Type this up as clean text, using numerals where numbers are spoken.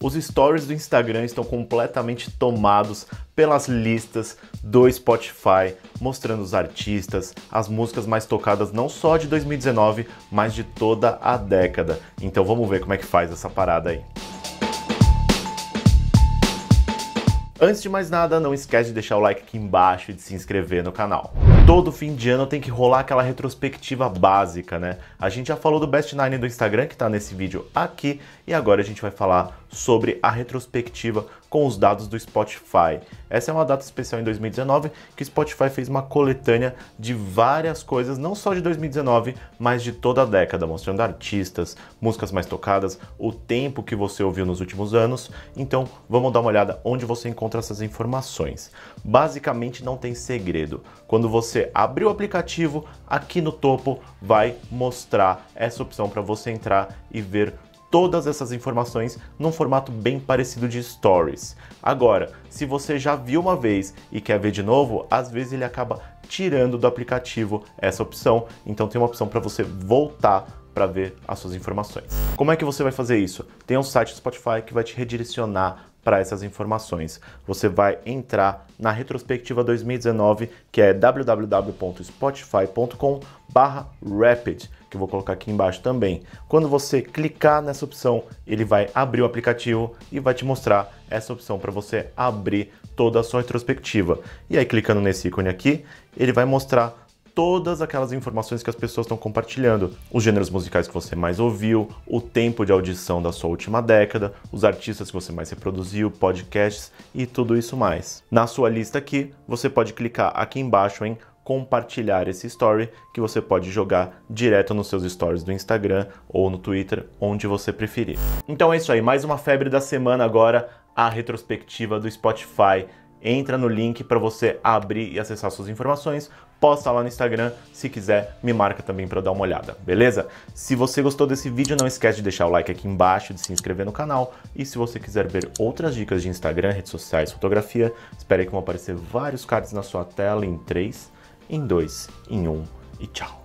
Os stories do Instagram estão completamente tomados pelas listas do Spotify, mostrando os artistas, as músicas mais tocadas não só de 2019, mas de toda a década. Então vamos ver como é que faz essa parada aí. Antes de mais nada, não esquece de deixar o like aqui embaixo e de se inscrever no canal. Todo fim de ano tem que rolar aquela retrospectiva básica, né? A gente já falou do Best Nine do Instagram, que tá nesse vídeo aqui, e agora a gente vai falar sobre a retrospectiva com os dados do Spotify. Essa é uma data especial em 2019, que o Spotify fez uma coletânea de várias coisas, não só de 2019, mas de toda a década, mostrando artistas, músicas mais tocadas, o tempo que você ouviu nos últimos anos. Então, vamos dar uma olhada onde você encontra essas informações. Basicamente, não tem segredo. Quando você abrir o aplicativo, aqui no topo vai mostrar essa opção para você entrar e ver todas essas informações num formato bem parecido de Stories. Agora, se você já viu uma vez e quer ver de novo, às vezes ele acaba tirando do aplicativo essa opção, então tem uma opção para você voltar para ver as suas informações. Como é que você vai fazer isso? Tem um site do Spotify que vai te redirecionar para essas informações. Você vai entrar na retrospectiva 2019, que é www.spotify.com/rapid, que eu vou colocar aqui embaixo também. Quando você clicar nessa opção, ele vai abrir o aplicativo e vai te mostrar essa opção para você abrir toda a sua retrospectiva. E aí, clicando nesse ícone aqui, ele vai mostrar todas aquelas informações que as pessoas estão compartilhando, os gêneros musicais que você mais ouviu, o tempo de audição da sua última década, os artistas que você mais reproduziu, podcasts e tudo isso mais. Na sua lista aqui, você pode clicar aqui embaixo em compartilhar esse story, que você pode jogar direto nos seus stories do Instagram ou no Twitter, onde você preferir. Então é isso aí, mais uma febre da semana agora, a retrospectiva do Spotify. Entra no link para você abrir e acessar suas informações, posta lá no Instagram, se quiser me marca também para dar uma olhada, beleza? Se você gostou desse vídeo, não esquece de deixar o like aqui embaixo, de se inscrever no canal, e se você quiser ver outras dicas de Instagram, redes sociais, fotografia, espere aí que vão aparecer vários cards na sua tela em 3, em 2, em 1 e tchau!